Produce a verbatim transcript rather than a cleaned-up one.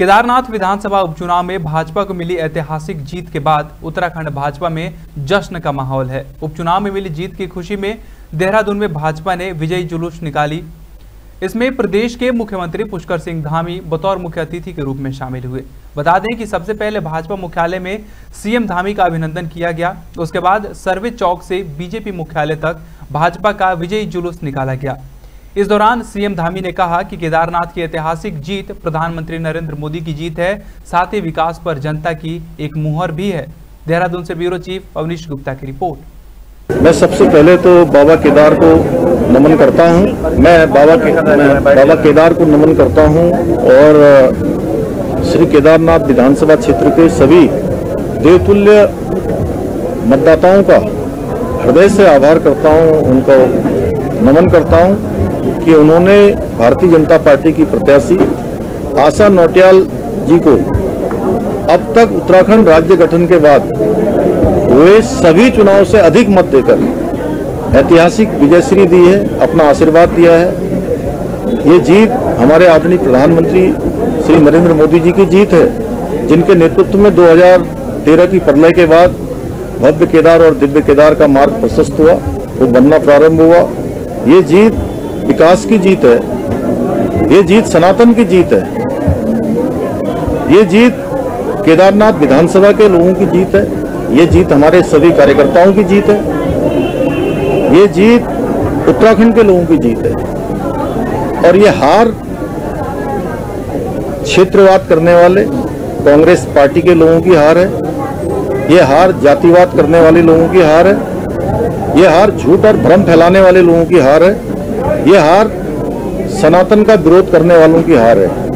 केदारनाथ विधानसभा उपचुनाव में भाजपा को मिली ऐतिहासिक जीत के बाद उत्तराखंड भाजपा में जश्न का माहौल है। उपचुनाव में मिली जीत की खुशी में देहरादून में भाजपा ने विजयी जुलूस निकाली। इसमें प्रदेश के मुख्यमंत्री पुष्कर सिंह धामी बतौर मुख्य अतिथि के रूप में शामिल हुए। बता दें कि सबसे पहले भाजपा मुख्यालय में सीएम धामी का अभिनंदन किया गया। उसके बाद सर्वे चौक से बीजेपी मुख्यालय तक भाजपा का विजयी जुलूस निकाला गया। इस दौरान सीएम धामी ने कहा कि केदारनाथ की ऐतिहासिक जीत प्रधानमंत्री नरेंद्र मोदी की जीत है, साथ ही विकास पर जनता की एक मुहर भी है। देहरादून से ब्यूरो चीफ अवनीश गुप्ता की रिपोर्ट। मैं सबसे पहले तो बाबा केदार को नमन करता हूं। मैं बाबा के मैं बाबा केदार को नमन करता हूं और श्री केदारनाथ विधानसभा क्षेत्र के सभी देवतुल्य मतदाताओं का हृदय से आभार करता हूं, उनको नमन करता हूं कि उन्होंने भारतीय जनता पार्टी की प्रत्याशी आशा नौटियाल जी को अब तक उत्तराखंड राज्य गठन के बाद हुए सभी चुनाव से अधिक मत देकर ऐतिहासिक विजयश्री दी है, अपना आशीर्वाद दिया है। ये जीत हमारे आदरणीय प्रधानमंत्री श्री नरेंद्र मोदी जी की जीत है, जिनके नेतृत्व में दो हज़ार तेरह की प्रलय के बाद भव्य केदार और दिव्य केदार का मार्ग प्रशस्त हुआ, वो बनना प्रारंभ हुआ। ये जीत विकास की जीत है, ये जीत सनातन की जीत है, ये जीत केदारनाथ विधानसभा के लोगों की जीत है, ये जीत हमारे सभी कार्यकर्ताओं की जीत है, ये जीत उत्तराखंड के लोगों की जीत है। और ये हार क्षेत्रवाद करने वाले कांग्रेस पार्टी के लोगों की हार है, ये हार जातिवाद करने वाले लोगों की हार है, ये हार झूठ और भ्रम फैलाने वाले लोगों की हार है, ये हार सनातन का विरोध करने वालों की हार है।